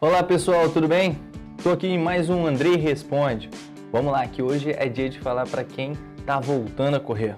Olá pessoal, tudo bem? Estou aqui em mais um Andrei Responde. Vamos lá, que hoje é dia de falar para quem está voltando a correr.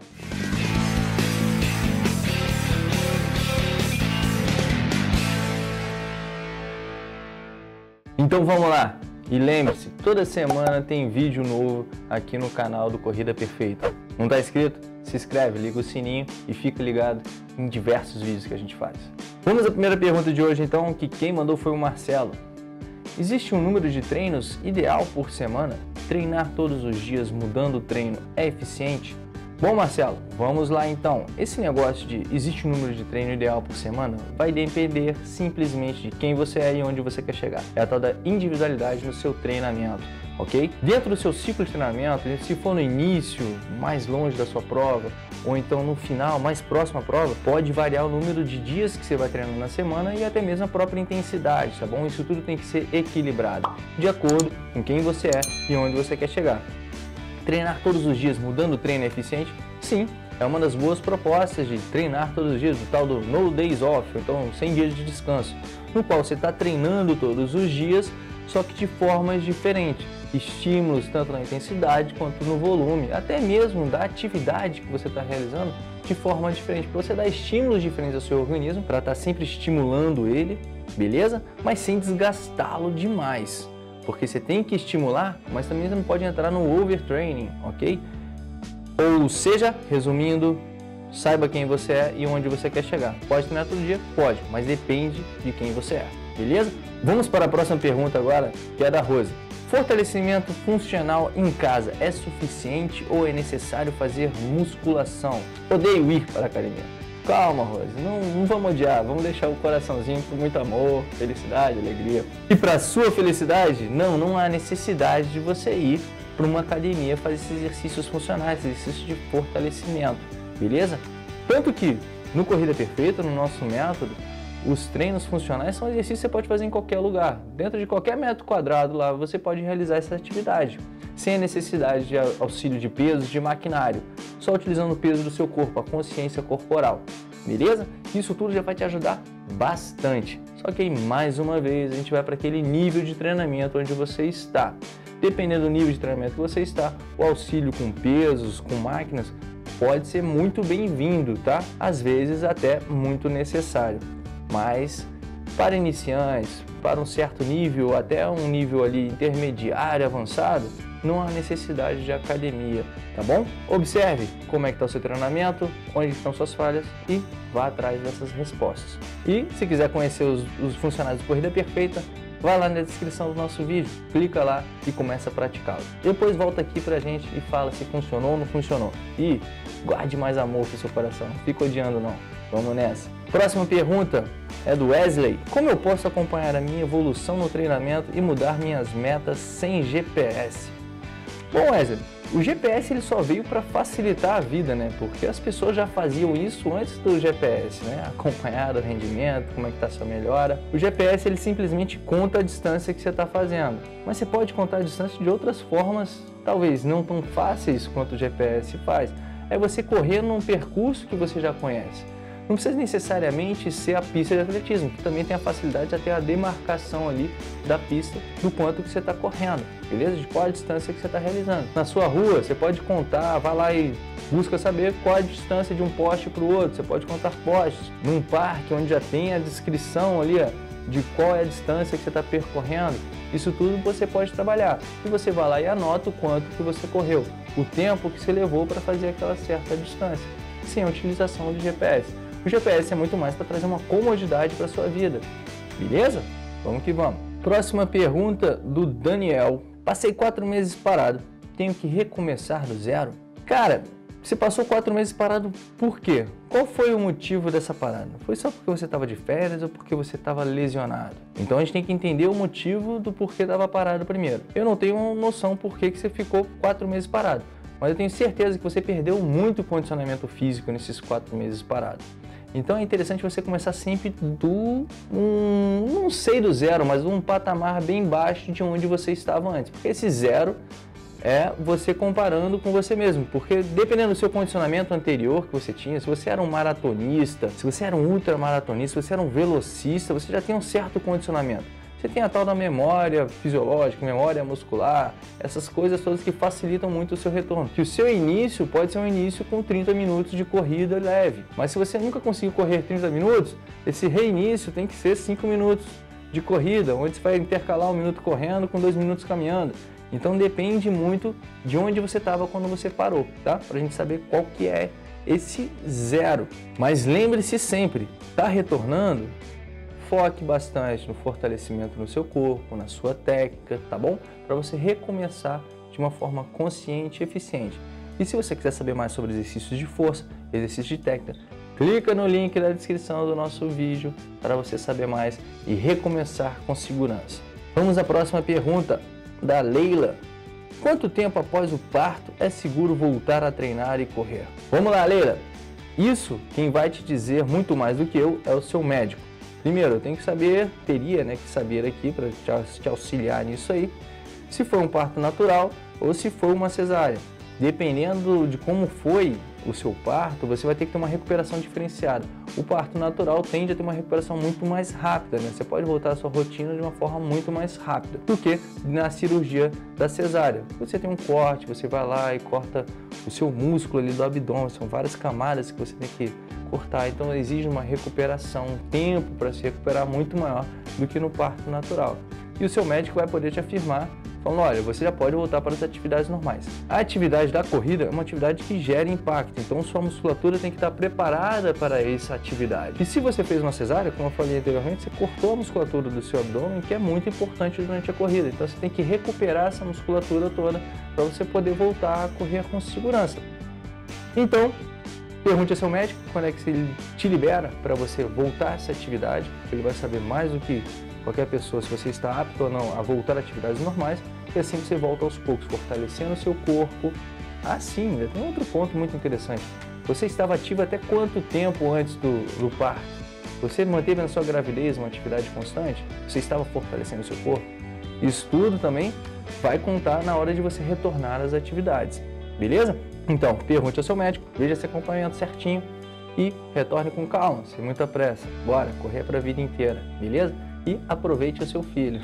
Então vamos lá, e lembre-se, toda semana tem vídeo novo aqui no canal do Corrida Perfeita. Não está inscrito? Se inscreve, liga o sininho e fica ligado em diversos vídeos que a gente faz. Vamos à primeira pergunta de hoje então, que quem mandou foi o Marcelo. Existe um número de treinos ideal por semana? Treinar todos os dias mudando o treino é eficiente? Bom, Marcelo, vamos lá então. Esse negócio de existe um número de treino ideal por semana vai depender simplesmente de quem você é e onde você quer chegar. É a tal da individualidade no seu treinamento, ok? Dentro do seu ciclo de treinamento, se for no início, mais longe da sua prova, ou então no final, mais próximo à prova, pode variar o número de dias que você vai treinando na semana e até mesmo a própria intensidade, tá bom? Isso tudo tem que ser equilibrado, de acordo com quem você é e onde você quer chegar. Treinar todos os dias mudando o treino é eficiente? Sim, é uma das boas propostas de treinar todos os dias, do tal do No Days Off, então 100 dias de descanso, no qual você está treinando todos os dias, só que de formas diferentes. Estímulos tanto na intensidade quanto no volume, até mesmo da atividade que você está realizando de forma diferente, para você dar estímulos diferentes ao seu organismo, para estar sempre estimulando ele, beleza? Mas sem desgastá-lo demais. Porque você tem que estimular, mas também você não pode entrar no overtraining, ok? Ou seja, resumindo, saiba quem você é e onde você quer chegar. Pode treinar todo dia? Pode, mas depende de quem você é, beleza? Vamos para a próxima pergunta agora, que é da Rose. Fortalecimento funcional em casa é suficiente ou é necessário fazer musculação? Odeio ir para a academia. Calma, Rose, não vamos odiar, vamos deixar o coraçãozinho com muito amor, felicidade, alegria. E para sua felicidade, não há necessidade de você ir para uma academia fazer esses exercícios funcionais, exercícios de fortalecimento, beleza? Tanto que no Corrida Perfeita, no nosso método, os treinos funcionais são exercícios que você pode fazer em qualquer lugar. Dentro de qualquer metro quadrado lá, você pode realizar essa atividade, sem a necessidade de auxílio de pesos, de maquinário, só utilizando o peso do seu corpo, a consciência corporal, beleza? Isso tudo já vai te ajudar bastante. Só que aí, mais uma vez, a gente vai para aquele nível de treinamento onde você está. Dependendo do nível de treinamento que você está, o auxílio com pesos, com máquinas, pode ser muito bem-vindo, tá? Às vezes até muito necessário. Mas para iniciantes, para um certo nível, até um nível ali intermediário, avançado, não há necessidade de academia, tá bom? Observe como é que está o seu treinamento, onde estão suas falhas e vá atrás dessas respostas. E se quiser conhecer os funcionários do Corrida Perfeita, vai lá na descrição do nosso vídeo, clica lá e começa a praticá-lo. Depois volta aqui pra gente e fala se funcionou ou não funcionou. E guarde mais amor pro seu coração, não fica odiando não. Vamos nessa. Próxima pergunta é do Wesley. Como eu posso acompanhar a minha evolução no treinamento e mudar minhas metas sem GPS? Bom, Wesley, o GPS ele só veio para facilitar a vida, né? Porque as pessoas já faziam isso antes do GPS, né? Acompanhar o rendimento, como é que está a sua melhora. O GPS ele simplesmente conta a distância que você está fazendo, mas você pode contar a distância de outras formas, talvez não tão fáceis quanto o GPS faz. É você correr num percurso que você já conhece. Não precisa necessariamente ser a pista de atletismo, que também tem a facilidade de até a demarcação ali da pista do quanto que você está correndo, beleza? De qual a distância que você está realizando. Na sua rua, você pode contar, vai lá e busca saber qual a distância de um poste para o outro, você pode contar postes. Num parque, onde já tem a descrição ali, ó, de qual é a distância que você está percorrendo, isso tudo você pode trabalhar. E você vai lá e anota o quanto que você correu, o tempo que você levou para fazer aquela certa distância, sem a utilização do GPS. O GPS é muito mais para trazer uma comodidade para a sua vida, beleza? Vamos que vamos. Próxima pergunta do Daniel. Passei 4 meses parado, tenho que recomeçar do zero? Cara, você passou 4 meses parado por quê? Qual foi o motivo dessa parada? Foi só porque você estava de férias ou porque você estava lesionado? Então a gente tem que entender o motivo do porquê estava parado primeiro. Eu não tenho noção por que você ficou 4 meses parado, mas eu tenho certeza que você perdeu muito condicionamento físico nesses 4 meses parado. Então é interessante você começar sempre não sei do zero, mas um patamar bem baixo de onde você estava antes. Porque esse zero é você comparando com você mesmo, porque dependendo do seu condicionamento anterior que você tinha, se você era um maratonista, se você era um ultramaratonista, se você era um velocista, você já tem um certo condicionamento. Você tem a tal da memória fisiológica, memória muscular, essas coisas todas que facilitam muito o seu retorno. Que o seu início pode ser um início com 30 minutos de corrida leve, mas se você nunca conseguir correr 30 minutos, esse reinício tem que ser 5 minutos de corrida, onde você vai intercalar 1 minuto correndo com 2 minutos caminhando. Então depende muito de onde você estava quando você parou, tá? Pra gente saber qual que é esse zero. Mas lembre-se sempre, tá retornando? Foque bastante no fortalecimento no seu corpo, na sua técnica, tá bom? Para você recomeçar de uma forma consciente e eficiente. E se você quiser saber mais sobre exercícios de força, exercícios de técnica, clica no link da descrição do nosso vídeo para você saber mais e recomeçar com segurança. Vamos à próxima pergunta da Leila. Quanto tempo após o parto é seguro voltar a treinar e correr? Vamos lá, Leila. Isso quem vai te dizer muito mais do que eu é o seu médico. Primeiro, eu tenho que saber, teria que saber aqui para te auxiliar nisso aí, se foi um parto natural ou se foi uma cesárea. Dependendo de como foi o seu parto, você vai ter que ter uma recuperação diferenciada. O parto natural tende a ter uma recuperação muito mais rápida, né? Você pode voltar à sua rotina de uma forma muito mais rápida do que na cirurgia da cesárea. Você tem um corte, você vai lá e corta o seu músculo ali do abdômen, são várias camadas que você tem que cortar, então exige uma recuperação, um tempo para se recuperar muito maior do que no parto natural. E o seu médico vai poder te afirmar, falando, olha, você já pode voltar para as atividades normais. A atividade da corrida é uma atividade que gera impacto, então sua musculatura tem que estar preparada para essa atividade. E se você fez uma cesárea, como eu falei anteriormente, você cortou a musculatura do seu abdômen, que é muito importante durante a corrida. Então você tem que recuperar essa musculatura toda para você poder voltar a correr com segurança. Então, pergunte ao seu médico quando é que ele te libera para você voltar a essa atividade, ele vai saber mais do que qualquer pessoa se você está apto ou não a voltar a atividades normais, e assim você volta aos poucos, fortalecendo o seu corpo. Sim, tem outro ponto muito interessante. Você estava ativo até quanto tempo antes do parto? Você manteve na sua gravidez uma atividade constante? Você estava fortalecendo o seu corpo? Isso tudo também vai contar na hora de você retornar às atividades, beleza? Então, pergunte ao seu médico, veja esse acompanhamento certinho e retorne com calma, sem muita pressa. Bora, correr para a vida inteira, beleza? E aproveite o seu filho.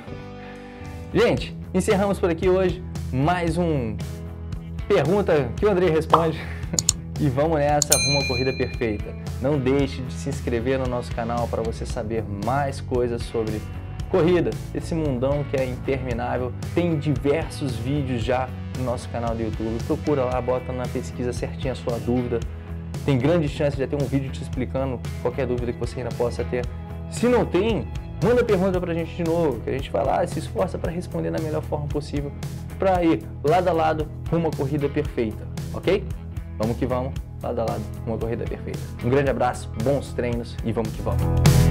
Gente, encerramos por aqui hoje mais um Pergunta que o Andrei responde. E vamos nessa rumo à corrida perfeita. Não deixe de se inscrever no nosso canal para você saber mais coisas sobre corrida, esse mundão que é interminável. Tem diversos vídeos já no nosso canal do YouTube. Procura lá, bota na pesquisa certinha a sua dúvida. Tem grande chance de ter um vídeo te explicando qualquer dúvida que você ainda possa ter. Se não tem, manda pergunta pra gente de novo, que a gente vai lá e se esforça para responder da melhor forma possível para ir lado a lado rumo à corrida perfeita, ok? Vamos que vamos, lado a lado, uma corrida perfeita. Um grande abraço, bons treinos e vamos que vamos!